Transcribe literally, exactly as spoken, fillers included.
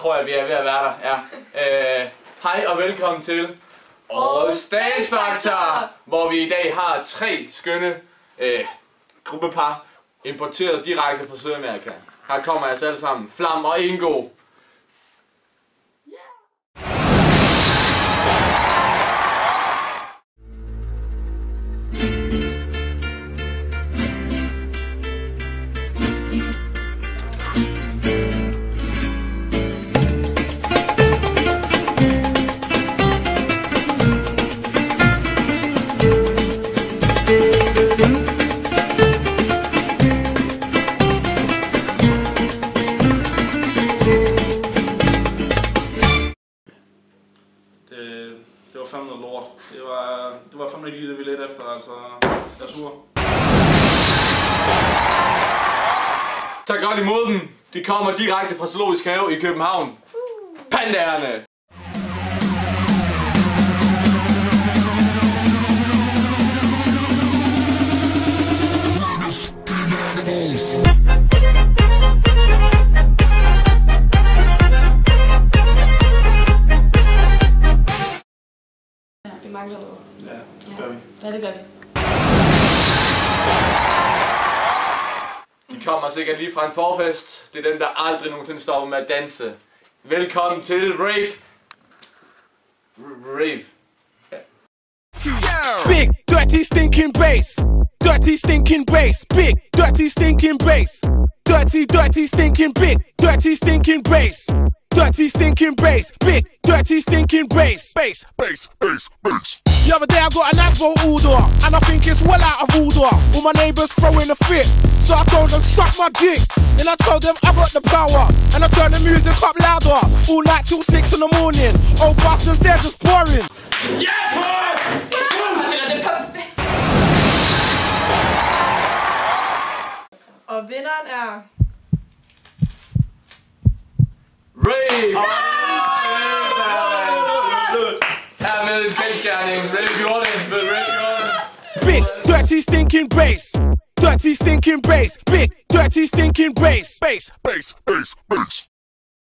tror jeg, vi er ved at være der. Ja. Øh, hej og velkommen til Årets Dansfaktor, hvor vi i dag har tre skønne øh, gruppepar importeret direkte fra Sydamerika. Her kommer altså alle sammen, Flam og Ingo. Det var fandme noget lort. Det var, det var fandme ikke lige det, vi ledte efter, altså. Jeg er sur. Tag godt imod dem. De kommer direkte fra Zoologisk Have i København. Pandaerne! Vi mangler noget. Ja, det gør vi. Ja, det gør vi. De kommer sikkert lige fra en forfest. Det er dem, der aldrig nogensinde stopper med at danse. Velkommen til Rape. Rape. Ja. Big, dirty, stinking bass. Dirty, stinking bass. Big, dirty, stinking bass. Dirty, dirty, stinking big. Dirty, stinking bass. Dirty, stinking bass. Big, dirty, stinking bass. Bass, bass, bass, bass. The other day I got an asphalt order, and I think it's well out of order. All my neighbours throwing a fit, so I told them suck my dick. Then I told them I got the power, and I turned the music up louder. All night till six in the morning. Old bastards, they're just boring. Ja, Tor! Og vinderen er... Rape! Her med en benchgerning. Rape gjorde det. Rape gjorde det. Big, dirty, stinking bass. Dirty, stinking bass. Big, dirty, stinking bass. Bass, bass, bass, bass.